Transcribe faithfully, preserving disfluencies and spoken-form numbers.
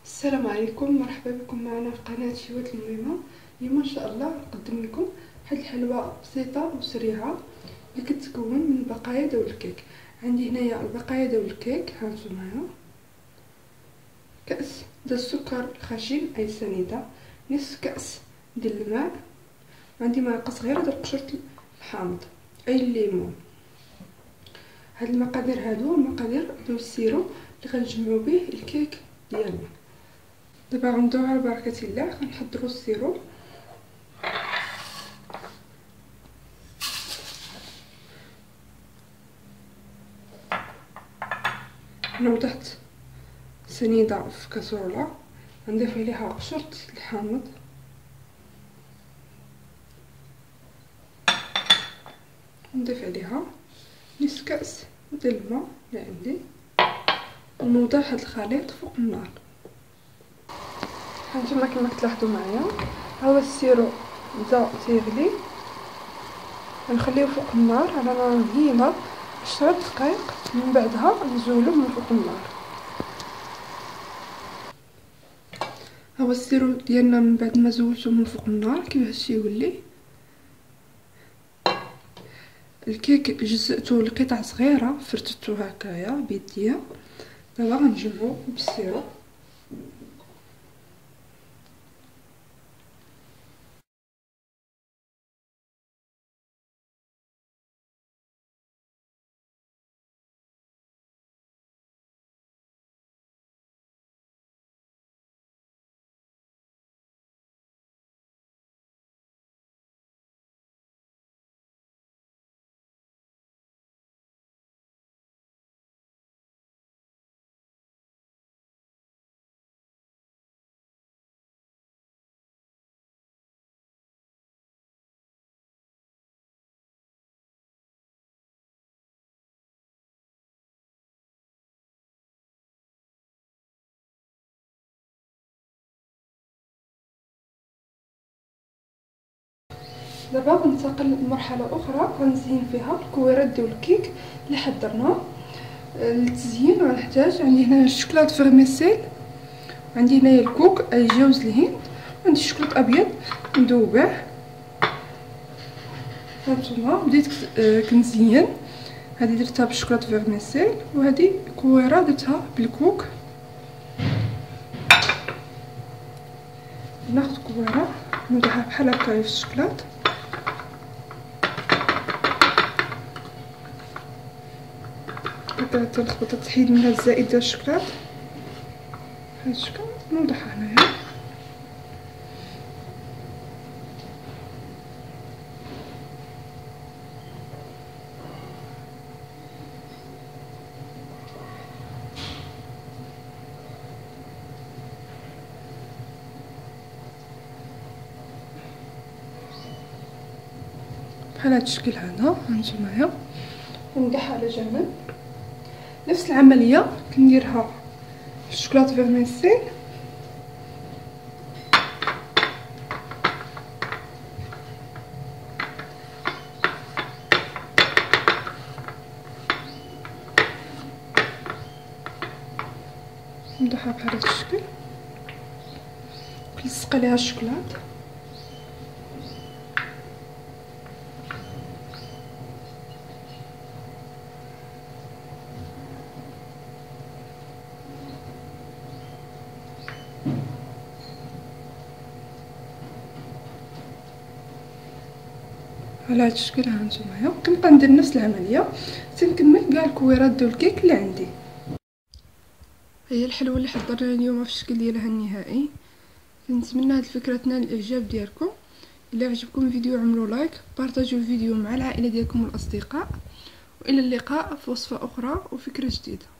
السلام عليكم، مرحبا بكم معنا في قناه شهوة الميمه. اليوم ان شاء الله نقدم لكم واحد الحلوى بسيطه وسريعه اللي كتكون من بقايا دول الكيك. عندي هنايا البقايا دول الكيك، ها نتوما، كاس ديال السكر الخشن اي سنيده، نصف كاس ديال الماء، وعندي معلقه صغيره ديال قشره الحامض اي الليمون. هاد المقادير هادو المقادير ديال السيرو اللي غنجمعوا به الكيك ديالنا. دابا غندويو على بركه الله، غنحضروا السيرو. نوضحت سنيده في كاسوله، غنضيف عليها قشره الحامض، نضيف عليها نصف كاس ديال الماء اللي عندي، ونوضع هاد الخليط فوق النار. هانتوما كما كتلاحظوا معايا، ها هو السيرو بدا تيغلي، غنخليوه فوق النار على نار هيله عشرة دقائق، من بعدها نزولوه من فوق النار. ها هو السيرو ديالنا من بعد ما زولته من فوق النار كيفاش يولي. الكيك جزأته لقطع صغيره، فرتته هكايا بيديا. دابا غنجمعو بالسيرو. دابا غنتقل لمرحله اخرى غنزين فيها الكويرات ديال الكيك اللي حضرنا. للتزيين غنحتاج عندي هنا الشوكولاط فيرميسيل، عندي هنايا الكوك اي جوز الهند، عندي الشوكولاط ابيض مذوبه. هانتوما بديت كنزين، هذه درتها بالشوكولاط فيرميسيل، وهذه كويره درتها بالكوك. ناخذ كويره نوضعها بحال هكا في الشوكولاط، هكا تنخبطها تحيد منها الزائد ديال الشوكولاط. بهذا الشكل نوضعها هنايا. بحال هاد الشكل هذا هانتوما، ونقعها على جنب. نفس العمليه كنديرها في الشوكولاط فيرميسيل، نديرها بحال هاد الشكل، كنلصق عليها الشوكولاط. على هاد الشكل هانتوما. كنبقى ندير نفس العمليه تنكمل كاع الكويرات ديال الكيك اللي عندي. هي الحلوه اللي حضرنا اليوم في الشكل ديالها النهائي. كنتمنى هاد الفكره تنال الاعجاب ديالكم. الا عجبكم الفيديو عملوا لايك، بارطاجيو الفيديو مع العائله ديالكم والاصدقاء، والى اللقاء في وصفه اخرى وفكره جديده.